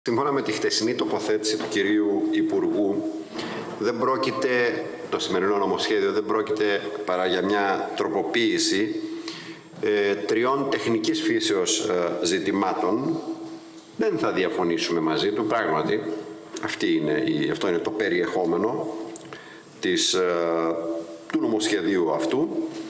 Σύμφωνα με τη χτεσινή τοποθέτηση του κυρίου Υπουργού, το σημερινό νομοσχέδιο δεν πρόκειται παρά για μια τροποποίηση τριών τεχνικής φύσεως ζητημάτων. Δεν θα διαφωνήσουμε μαζί του, πράγματι. Αυτό είναι το περιεχόμενο του νομοσχεδίου αυτού,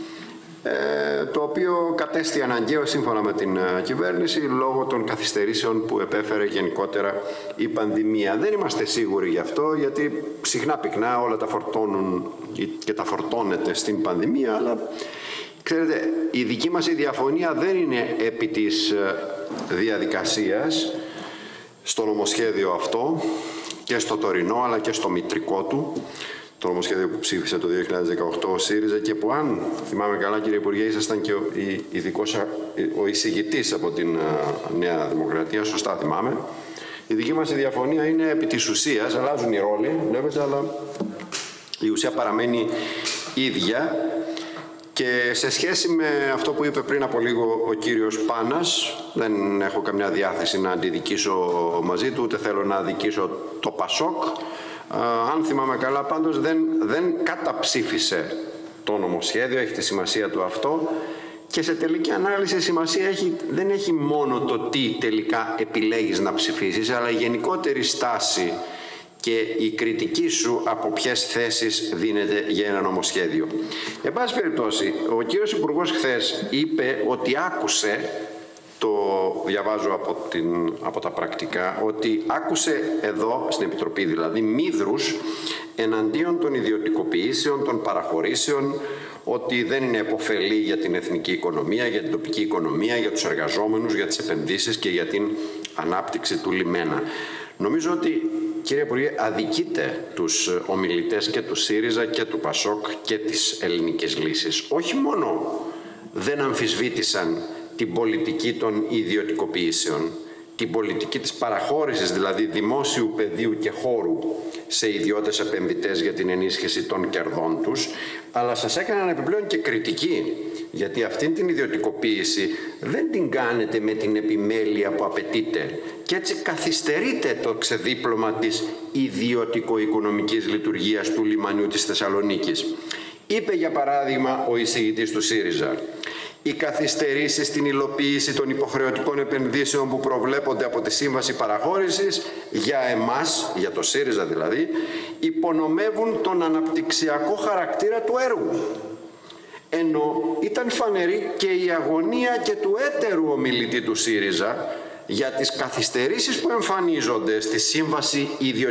το οποίο κατέστη αναγκαίο σύμφωνα με την κυβέρνηση λόγω των καθυστερήσεων που επέφερε γενικότερα η πανδημία. Δεν είμαστε σίγουροι γι' αυτό, γιατί συχνά πυκνά όλα τα φορτώνουν και τα φορτώνεται στην πανδημία, αλλά ξέρετε, η δική μας η διαφωνία δεν είναι επί της διαδικασίας στο νομοσχέδιο αυτό και στο τωρινό αλλά και στο μητρικό του, το νομοσχέδιο που ψήφισε το 2018 ο ΣΥΡΙΖΑ και που, αν θυμάμαι καλά, κύριε Υπουργέ, ήσασταν και ο εισηγητής από την Νέα Δημοκρατία, σωστά θυμάμαι. Η δική μας η διαφωνία είναι επί της ουσίας, αλλάζουν οι ρόλοι, βλέπετε, αλλά η ουσία παραμένει ίδια. Και σε σχέση με αυτό που είπε πριν από λίγο ο κύριος Πάνας, δεν έχω καμιά διάθεση να αντιδικήσω μαζί του, ούτε θέλω να αδικήσω το ΠΑΣΟΚ. Αν θυμάμαι καλά, πάντως δεν καταψήφισε το νομοσχέδιο, έχει τη σημασία του αυτό, και σε τελική ανάλυση σημασία δεν έχει μόνο το τι τελικά επιλέγεις να ψηφίσεις, αλλά η γενικότερη στάση και η κριτική σου από ποιες θέσεις δίνεται για ένα νομοσχέδιο. Εν πάση περιπτώσει, ο κύριος Υπουργός χθες είπε ότι άκουσε, το διαβάζω από τα πρακτικά, ότι άκουσε εδώ στην Επιτροπή δηλαδή μύδρους εναντίον των ιδιωτικοποιήσεων, των παραχωρήσεων, ότι δεν είναι επωφελή για την εθνική οικονομία, για την τοπική οικονομία, για τους εργαζόμενους, για τις επενδύσεις και για την ανάπτυξη του λιμένα. Νομίζω ότι, κύριε Υπουργέ, αδικείτε τους ομιλητές και του ΣΥΡΙΖΑ και του ΠΑΣΟΚ και της ελληνικής λύσης. Όχι μόνο δεν αμφισβήτησαν την πολιτική των ιδιωτικοποιήσεων, την πολιτική της παραχώρησης, δηλαδή δημόσιου πεδίου και χώρου σε ιδιώτες επενδυτές για την ενίσχυση των κερδών τους, αλλά σας έκαναν επιπλέον και κριτική, γιατί αυτήν την ιδιωτικοποίηση δεν την κάνετε με την επιμέλεια που απαιτείται και έτσι καθυστερείτε το ξεδίπλωμα της ιδιωτικο-οικονομικής λειτουργίας του λιμανιού της Θεσσαλονίκης. Είπε για παράδειγμα ο εισηγητής του ΣΥΡΙΖΑ: οι καθυστερήσεις στην υλοποίηση των υποχρεωτικών επενδύσεων που προβλέπονται από τη Σύμβαση Παραχώρησης, για εμάς, για το ΣΥΡΙΖΑ δηλαδή, υπονομεύουν τον αναπτυξιακό χαρακτήρα του έργου. Ενώ ήταν φανερή και η αγωνία και του έτερου ομιλητή του ΣΥΡΙΖΑ για τις καθυστερήσεις που εμφανίζονται στη Σύμβαση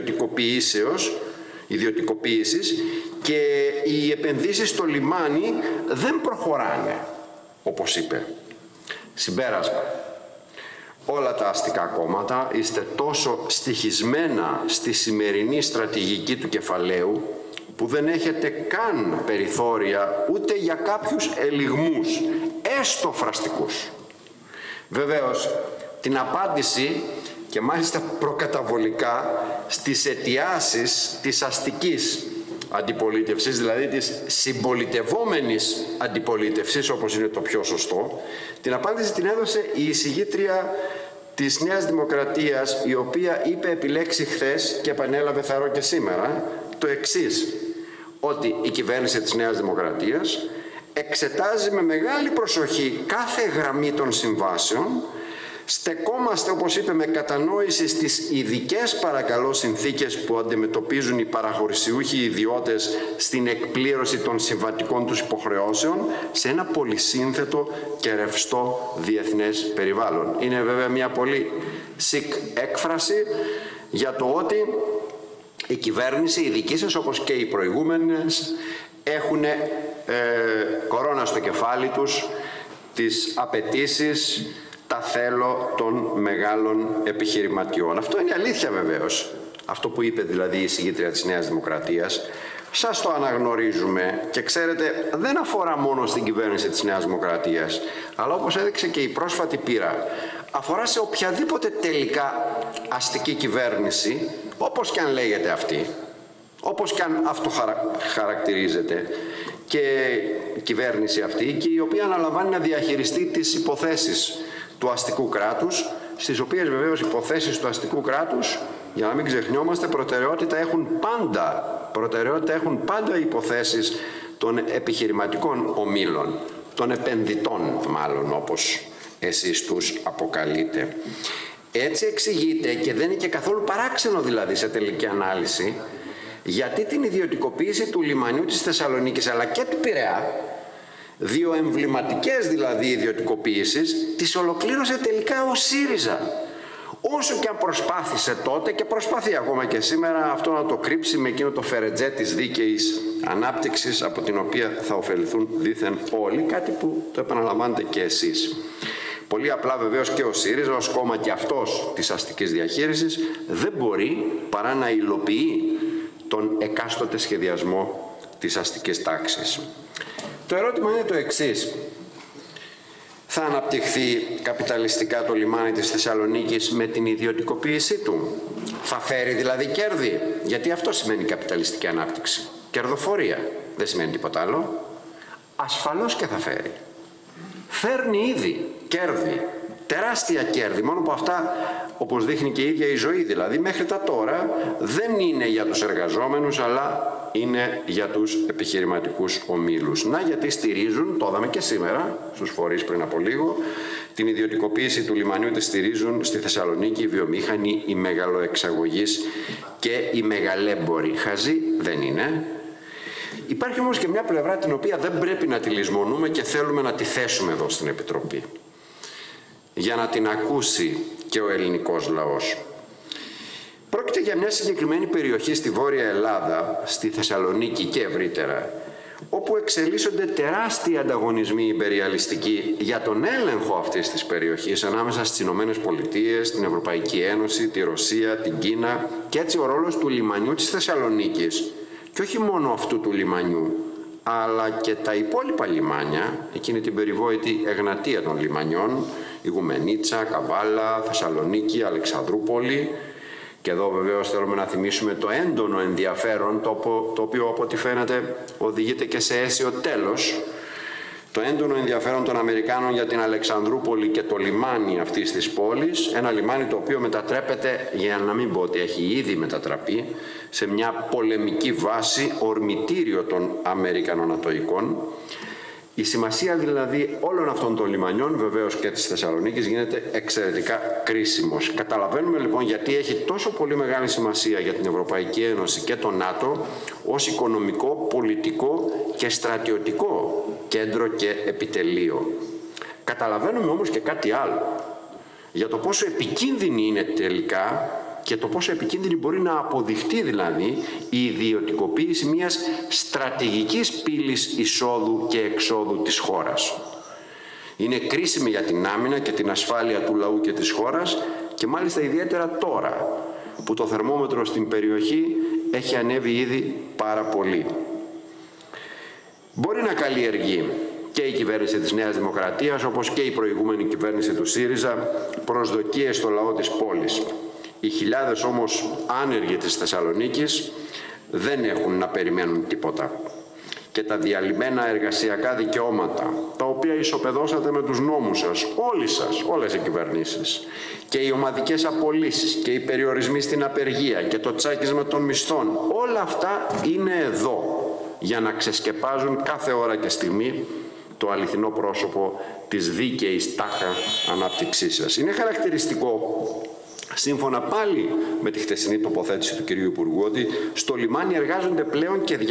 Ιδιωτικοποίησης και οι επενδύσεις στο λιμάνι δεν προχωράνε, όπως είπε. Συμπέρασμα: όλα τα αστικά κόμματα είστε τόσο στοιχισμένα στη σημερινή στρατηγική του κεφαλαίου που δεν έχετε καν περιθώρια ούτε για κάποιους ελιγμούς, έστω φραστικούς. Βεβαίως, την απάντηση, και μάλιστα προκαταβολικά, στις αιτιάσεις της αστικής αντιπολίτευσης, δηλαδή της συμπολιτευόμενης αντιπολίτευσης, όπως είναι το πιο σωστό, την απάντηση την έδωσε η εισηγήτρια της Νέας Δημοκρατίας, η οποία είπε επιλέξει χθες και επανέλαβε θαρώ και σήμερα το εξής: ότι η κυβέρνηση της Νέας Δημοκρατίας εξετάζει με μεγάλη προσοχή κάθε γραμμή των συμβάσεων. Στεκόμαστε, όπως είπε, με κατανόηση στις ειδικές παρακαλώ συνθήκες που αντιμετωπίζουν οι παραχωρησιούχοι ιδιώτες στην εκπλήρωση των συμβατικών τους υποχρεώσεων σε ένα πολυσύνθετο και ρευστό διεθνές περιβάλλον. Είναι βέβαια μια πολύ σικ έκφραση για το ότι η κυβέρνηση, η δική σας όπως και οι προηγούμενες, έχουν κορώνα στο κεφάλι τους τις απαιτήσεις, τα θέλω των μεγάλων επιχειρηματιών. Αυτό είναι αλήθεια βεβαίως. Αυτό που είπε δηλαδή η εισηγήτρια της Νέας Δημοκρατίας, σας το αναγνωρίζουμε και ξέρετε, δεν αφορά μόνο στην κυβέρνηση της Νέας Δημοκρατίας, αλλά όπως έδειξε και η πρόσφατη πείρα, αφορά σε οποιαδήποτε τελικά αστική κυβέρνηση, όπως και αν λέγεται αυτή, όπως και αν αυτό χαρακτηρίζεται, και η κυβέρνηση αυτή, και η οποία αναλαμβάνει να διαχειριστεί τις υποθέσεις του αστικού κράτους στις οποίες βεβαίως υποθέσεις του αστικού κράτους, για να μην ξεχνιόμαστε, προτεραιότητα έχουν πάντα οι υποθέσεις των επιχειρηματικών ομίλων, των επενδυτών μάλλον, όπως εσείς τους αποκαλείτε. Έτσι εξηγείται, και δεν είναι και καθόλου παράξενο δηλαδή σε τελική ανάλυση, γιατί την ιδιωτικοποίηση του λιμανιού της Θεσσαλονίκης αλλά και του Πειραιά, δύο εμβληματικές δηλαδή ιδιωτικοποίησεις, τις ολοκλήρωσε τελικά ο ΣΥΡΙΖΑ. Όσο και αν προσπάθησε τότε και προσπαθεί ακόμα και σήμερα αυτό να το κρύψει με εκείνο το φερετζέ της δίκαιης ανάπτυξης, από την οποία θα ωφεληθούν δήθεν όλοι, κάτι που το επαναλαμβάνετε και εσείς. Πολύ απλά βεβαίως και ο ΣΥΡΙΖΑ ως κόμμα και αυτός της αστικής διαχείρισης δεν μπορεί παρά να υλοποιεί τον εκάστοτε σχεδιασμό της αστικής τάξης. Το ερώτημα είναι το εξής. Θα αναπτυχθεί καπιταλιστικά το λιμάνι της Θεσσαλονίκης με την ιδιωτικοποίησή του? Θα φέρει δηλαδή κέρδη? Γιατί αυτό σημαίνει καπιταλιστική ανάπτυξη. Κερδοφορία. Δεν σημαίνει τίποτα άλλο. Ασφαλώς και θα φέρει. Φέρνει ήδη κέρδη. Τεράστια κέρδη. Μόνο που αυτά, όπως δείχνει και η ίδια η ζωή, δηλαδή μέχρι τα τώρα, δεν είναι για τους εργαζόμενους, αλλά είναι για τους επιχειρηματικούς ομίλους. Να, γιατί στηρίζουν, το είδαμε και σήμερα στους φορείς πριν από λίγο, την ιδιωτικοποίηση του λιμανιού τη στηρίζουν στη Θεσσαλονίκη οι βιομήχανοι, οι μεγαλοεξαγωγείς και οι μεγαλέμποροι. Χαζοί δεν είναι. Υπάρχει όμως και μια πλευρά την οποία δεν πρέπει να τη λησμονούμε και θέλουμε να τη θέσουμε εδώ στην Επιτροπή, για να την ακούσει και ο ελληνικός λαός. Πρόκειται για μια συγκεκριμένη περιοχή στη Βόρεια Ελλάδα, στη Θεσσαλονίκη και ευρύτερα, όπου εξελίσσονται τεράστιοι ανταγωνισμοί ιμπεριαλιστικοί για τον έλεγχο αυτής της περιοχής ανάμεσα στις Ηνωμένες Πολιτείες, την Ευρωπαϊκή Ένωση, τη Ρωσία, την Κίνα, και έτσι ο ρόλος του λιμανιού της Θεσσαλονίκης, και όχι μόνο αυτού του λιμανιού, αλλά και τα υπόλοιπα λιμάνια, εκείνη την περιβόητη εγνατία των λιμανιών, Ιγουμενίτσα, Καβάλα, Θεσσαλονίκη, Αλεξανδρούπολη. Και εδώ βεβαίως θέλουμε να θυμίσουμε το έντονο ενδιαφέρον, το οποίο από ό,τι φαίνεται οδηγείται και σε αίσιο τέλος, το έντονο ενδιαφέρον των Αμερικάνων για την Αλεξανδρούπολη και το λιμάνι αυτής της πόλης, ένα λιμάνι το οποίο μετατρέπεται, για να μην πω ότι έχει ήδη μετατραπεί, σε μια πολεμική βάση, ορμητήριο των Αμερικανών ατοικών. Η σημασία δηλαδή όλων αυτών των λιμανιών, βεβαίως και της Θεσσαλονίκης, γίνεται εξαιρετικά κρίσιμος. Καταλαβαίνουμε λοιπόν γιατί έχει τόσο πολύ μεγάλη σημασία για την Ευρωπαϊκή Ένωση και το ΝΑΤΟ ως οικονομικό, πολιτικό και στρατιωτικό κέντρο και επιτελείο. Καταλαβαίνουμε όμως και κάτι άλλο, για το πόσο επικίνδυνη είναι τελικά και το πόσο επικίνδυνη μπορεί να αποδειχτεί δηλαδή η ιδιωτικοποίηση μιας στρατηγικής πύλης εισόδου και εξόδου της χώρας. Είναι κρίσιμη για την άμυνα και την ασφάλεια του λαού και της χώρας, και μάλιστα ιδιαίτερα τώρα που το θερμόμετρο στην περιοχή έχει ανέβει ήδη πάρα πολύ. Μπορεί να καλλιεργεί και η κυβέρνηση της Νέας Δημοκρατίας, όπως και η προηγούμενη κυβέρνηση του ΣΥΡΙΖΑ, προσδοκίες στο λαό της πόλης. Οι χιλιάδες όμως άνεργοι της Θεσσαλονίκης δεν έχουν να περιμένουν τίποτα. Και τα διαλυμένα εργασιακά δικαιώματα, τα οποία ισοπεδώσατε με τους νόμους σας, όλοι σας, όλες οι κυβερνήσεις, και οι ομαδικές απολύσεις και οι περιορισμοί στην απεργία και το τσάκισμα των μισθών, όλα αυτά είναι εδώ για να ξεσκεπάζουν κάθε ώρα και στιγμή το αληθινό πρόσωπο της δίκαιης τάχα ανάπτυξής σας. Είναι χαρακτηριστικό, σύμφωνα πάλι με τη χτεσινή τοποθέτηση του κυρίου Υπουργού, ότι στο λιμάνι εργάζονται πλέον και 250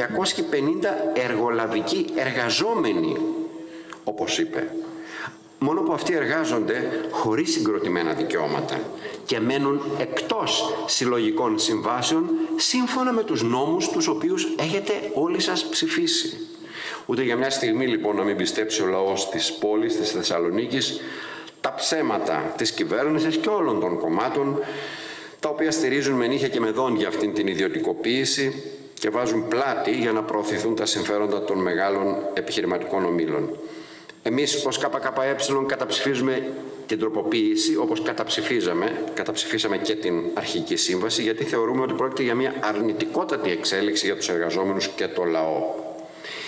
εργολαβικοί εργαζόμενοι, όπως είπε. Μόνο που αυτοί εργάζονται χωρίς συγκροτημένα δικαιώματα και μένουν εκτός συλλογικών συμβάσεων σύμφωνα με τους νόμους τους οποίους έχετε όλοι σας ψηφίσει. Ούτε για μια στιγμή λοιπόν να μην πιστέψει ο λαός της πόλης, της Θεσσαλονίκης, τα ψέματα της κυβέρνησης και όλων των κομμάτων, τα οποία στηρίζουν με νύχια και με δόντια αυτήν την ιδιωτικοποίηση και βάζουν πλάτη για να προωθηθούν τα συμφέροντα των μεγάλων επιχειρηματικών ομίλων. Εμείς ως ΚΚΕ καταψηφίζουμε την τροποποίηση, όπως καταψηφίσαμε και την αρχική σύμβαση, γιατί θεωρούμε ότι πρόκειται για μια αρνητικότατη εξέλιξη για τους εργαζόμενους και το λαό.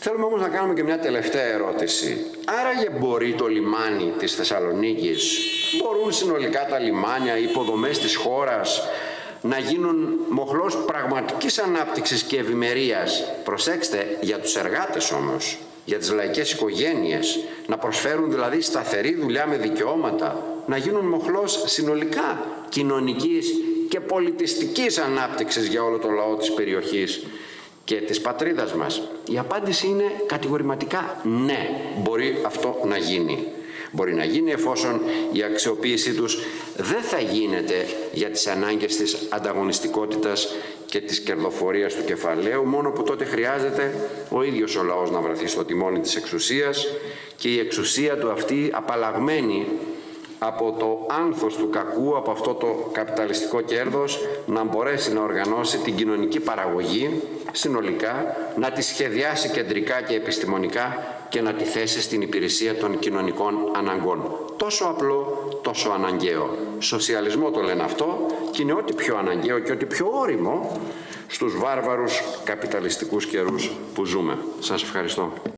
Θέλουμε όμως να κάνουμε και μια τελευταία ερώτηση. Άραγε μπορεί το λιμάνι της Θεσσαλονίκης, μπορούν συνολικά τα λιμάνια, οι υποδομές της χώρας να γίνουν μοχλός πραγματικής ανάπτυξης και ευημερίας, προσέξτε, για τους εργάτες όμως, για τις λαϊκές οικογένειες, να προσφέρουν δηλαδή σταθερή δουλειά με δικαιώματα, να γίνουν μοχλός συνολικά κοινωνικής και πολιτιστικής ανάπτυξης για όλο το λαό της περιοχής και της πατρίδας μας? Η απάντηση είναι κατηγορηματικά ναι, μπορεί αυτό να γίνει. Μπορεί να γίνει εφόσον η αξιοποίησή τους δεν θα γίνεται για τις ανάγκες της ανταγωνιστικότητας και της κερδοφορίας του κεφαλαίου, μόνο που τότε χρειάζεται ο ίδιος ο λαός να βρεθεί στο τιμόνι της εξουσίας και η εξουσία του αυτή απαλλαγμένη από το άνθος του κακού, από αυτό το καπιταλιστικό κέρδος, να μπορέσει να οργανώσει την κοινωνική παραγωγή συνολικά, να τη σχεδιάσει κεντρικά και επιστημονικά και να τη θέσει στην υπηρεσία των κοινωνικών αναγκών. Τόσο απλό, τόσο αναγκαίο. Σοσιαλισμό το λένε αυτό και είναι ό,τι πιο αναγκαίο και ό,τι πιο ώριμο στους βάρβαρους καπιταλιστικούς καιρούς που ζούμε. Σας ευχαριστώ.